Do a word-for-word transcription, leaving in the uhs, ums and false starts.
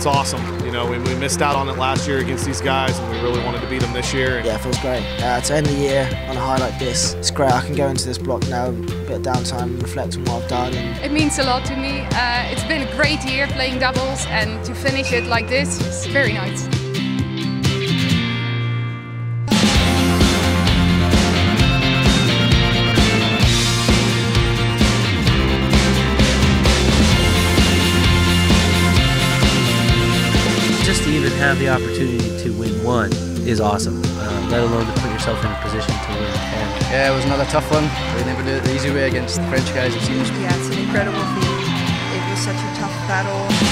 it's awesome. You know, we, we missed out on it last year against these guys, and we really wanted to beat them this year. Yeah, it feels great. Uh, to end the year on a high like this, it's great. I can go into this block now, a bit of downtime, reflect on what I've done. And it means a lot to me. Uh, it's been a great year playing doubles, and to finish it like this is very nice. Just to even have the opportunity to win one is awesome, uh, let alone to put yourself in a position to win ten. Yeah, it was another tough one. We never did it the easy way against the French guys, it seems. Yeah, it's an incredible feeling. It was such a tough battle.